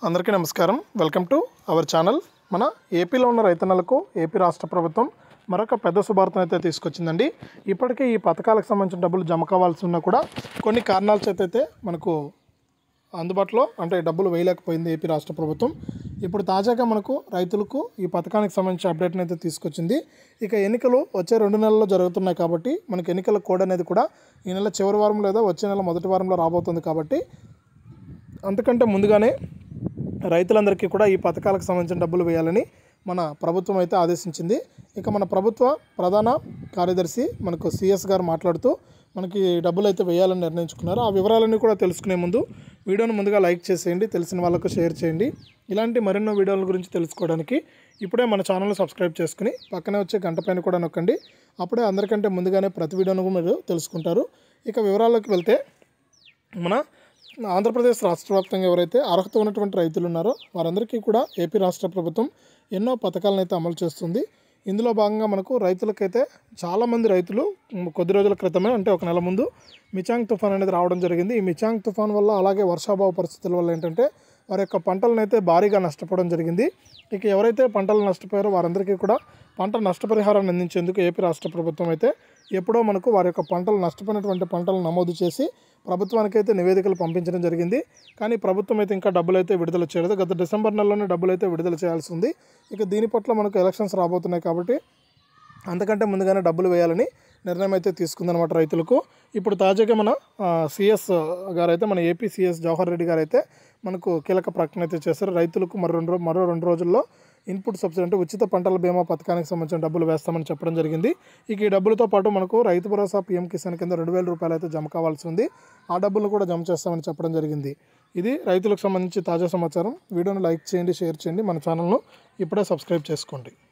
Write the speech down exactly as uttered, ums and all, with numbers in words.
అందరికీ నమస్కారం. Welcome to our channel. మన ఏపీలో ఉన్న రైతన్నలకు ఏపీ రాష్ట్ర ప్రభుత్వం మరొక పెద్ద శుభార్తను అయితే తీసుకొచ్చిందండి. ఇప్పటికే ఈ పథకాలకు సంబంధించిన డబ్బులు జమ కావాల్సి ఉన్నా కూడా కొన్ని కారణాల చేత అయితే మనకు అందుబాటులో అంటే డబ్బులు వేయలేకపోయింది ఏపీ రాష్ట్ర ప్రభుత్వం. ఇప్పుడు తాజాగా మనకు రైతులకు ఈ పథకానికి సంబంధించిన అప్డేట్ని అయితే తీసుకొచ్చింది. ఇక ఎన్నికలు వచ్చే రెండు నెలల్లో జరుగుతున్నాయి కాబట్టి మనకి ఎన్నికల కోడ్ అనేది కూడా ఈ నెల చివరి వారం లేదా వచ్చే నెల మొదటి వారంలో రాబోతుంది. కాబట్టి అంతకంటే ముందుగానే రైతులందరికీ కూడా ఈ పథకాలకు సంబంధించిన డబ్బులు వేయాలని మన ప్రభుత్వం అయితే ఆదేశించింది. ఇక మన ప్రభుత్వ ప్రధాన కార్యదర్శి మనకు సిఎస్ గారు మాట్లాడుతూ మనకి డబ్బులు అయితే వేయాలని నిర్ణయించుకున్నారు. ఆ వివరాలన్నీ కూడా తెలుసుకునే ముందు వీడియోను ముందుగా లైక్ చేసేయండి, తెలిసిన వాళ్ళకు షేర్ చేయండి. ఇలాంటి మరెన్నో వీడియోల గురించి తెలుసుకోవడానికి ఇప్పుడే మన ఛానల్ని సబ్స్క్రైబ్ చేసుకుని పక్కనే వచ్చే గంట పైన కూడా నొక్కండి. అప్పుడే అందరికంటే ముందుగానే ప్రతి వీడియోను మీరు తెలుసుకుంటారు. ఇక వివరాల్లోకి వెళ్తే మన ఆంధ్రప్రదేశ్ రాష్ట్ర వ్యాప్తంగా ఎవరైతే అర్హత ఉన్నటువంటి రైతులు ఉన్నారో వారందరికీ కూడా ఏపీ రాష్ట్ర ప్రభుత్వం ఎన్నో పథకాలను అయితే అమలు చేస్తుంది. ఇందులో భాగంగా మనకు రైతులకైతే చాలామంది రైతులు కొద్ది రోజుల క్రితమే అంటే ఒక నెల ముందు మిచాంగ్ తుఫాన్ అనేది రావడం జరిగింది. ఈ మిచాంగ్ తుఫాన్ వల్ల అలాగే వర్షాభావ పరిస్థితుల వల్ల ఏంటంటే వారి యొక్క పంటలను అయితే భారీగా నష్టపోవడం జరిగింది. ఇక ఎవరైతే పంటలు నష్టపోయారో వారందరికీ కూడా పంట నష్టపరిహారాన్ని అందించేందుకు ఏపీ రాష్ట్ర ప్రభుత్వం అయితే ఎప్పుడో మనకు వారి యొక్క పంటలు నష్టపోయినటువంటి పంటలు నమోదు చేసి ప్రభుత్వానికి అయితే నివేదికలు పంపించడం జరిగింది. కానీ ప్రభుత్వం అయితే ఇంకా డబ్బులు అయితే విడుదల చేయలేదు. గత డిసెంబర్ నెలలోనే డబ్బులు అయితే విడుదల చేయాల్సి ఉంది. ఇక దీని పట్ల మనకు ఎలక్షన్స్ రాబోతున్నాయి కాబట్టి అంతకంటే ముందుగానే డబ్బులు వేయాలని నిర్ణయం అయితే తీసుకుందనమాట రైతులకు. ఇప్పుడు తాజాగా మన సిఎస్ గారు అయితే మన ఏపీ సిఎస్ జవహర్ రెడ్డి గారు అయితే మనకు కీలక ప్రకటన అయితే చేశారు. రైతులకు మరో రెండు మరో రెండు రోజుల్లో ఇన్పుట్ సబ్సిడీ అంటే ఉచిత పంటల బీమా పథకానికి సంబంధించిన డబ్బులు వేస్తామని చెప్పడం జరిగింది. ఇక ఈ డబ్బులతో పాటు మనకు రైతు భరోసా పీఎం కిసాన్ కింద రెండు వేల రూపాయలు అయితే జమ కావాల్సి ఉంది. ఆ డబ్బులను కూడా జమ చేస్తామని చెప్పడం జరిగింది. ఇది రైతులకు సంబంధించి తాజా సమాచారం. వీడియోను లైక్ చేయండి, షేర్ చేయండి, మన ఛానల్ను ఇప్పుడే సబ్స్క్రైబ్ చేసుకోండి.